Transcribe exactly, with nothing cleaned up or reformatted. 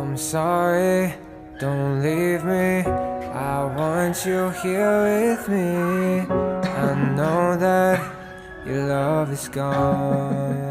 I'm sorry, don't leave me. I want you here with me. I know that your love is gone.